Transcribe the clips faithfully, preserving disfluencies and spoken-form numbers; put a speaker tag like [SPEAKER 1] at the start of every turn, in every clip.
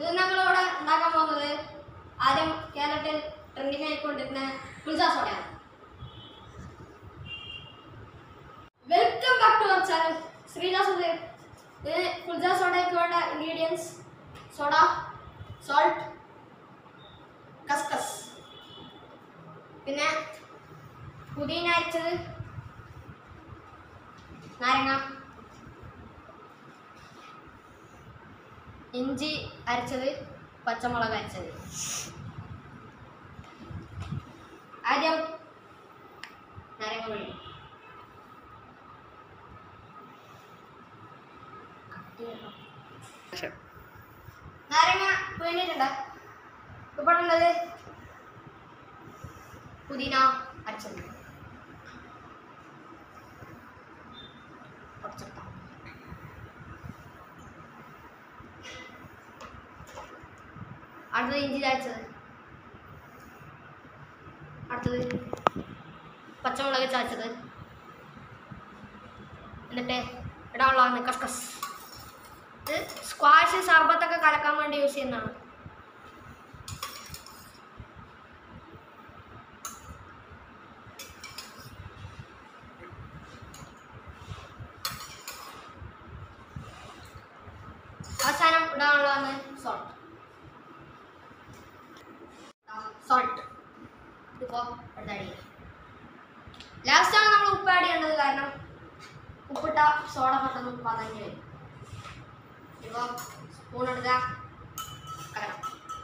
[SPEAKER 1] ഇത് നമ്മളിവിടെ ഉണ്ടാക്കാൻ പോകുന്നത് ആദ്യം കേരളത്തിൽ ട്രെൻഡിങ് ആയിക്കൊണ്ടിരുന്ന പിസ്സ സോഡയാണ്. Welcome back to our channel Sreedas. ഇത് പിസ്സ സോഡയ്ക്ക് വേണ്ട ഇൻഗ്രീഡിയൻസ്: സോഡ, സോൾട്ട്, കസ്കസ്, പിന്നെ പുതിന അരച്ചത്, നാരങ്ങ, ഇഞ്ചി അരച്ചത്, പച്ചമുളക് അരച്ചത്. ആദ്യം നാരങ്ങ പിഴിയും. നാരങ്ങ പിഴിഞ്ഞിട്ടുണ്ട്. ഇവിടെ ഉള്ളത് പുതിന അരച്ചത്. അടുത്തത് ഇഞ്ചി ചായച്ചത്. അടുത്തത് പച്ചമുളക് ചായച്ചത്. എന്നിട്ട് ഇടാനുള്ളതാണ് കസ്കസ്. ഇത് സ്ക്വാഷ് സർബത്തൊക്കെ കലക്കാൻ വേണ്ടി യൂസ് ചെയ്യുന്നതാണ്. അവസാനം ഇടാനുള്ളതാണ് സോൾട്ട്. സോൾട്ട് ഇപ്പോൾ ആഡ് ചെയ്യാം. ലാസ്റ്റാണ് നമ്മൾ ഉപ്പ് ആഡ് ചെയ്യേണ്ടത്, കാരണം ഉപ്പിട്ട സോഡ പെട്ടെന്ന് പതഞ്ഞ് വരും. ഇപ്പോൾ സ്പൂൺ എടുക്കുക, കലക്കാം.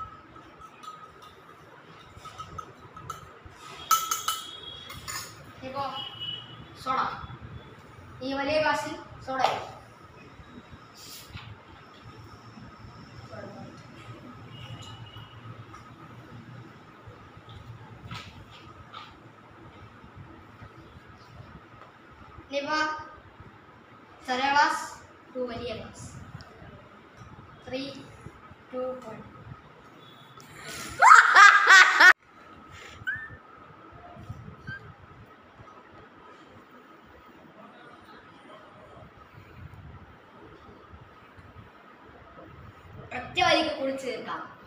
[SPEAKER 1] ഇപ്പോൾ സോഡ, ഈ വലിയ ഗ്ലാസ്സിൽ സോഡ ആയി. ഇനിയിപ്പോൾ ചെറിയ ഗ്ലാസ് ടു വലിയ ഗ്ലാസ്. Three two one. ഒറ്റ വരിക്ക് കുടിച്ച് തീർക്കാം.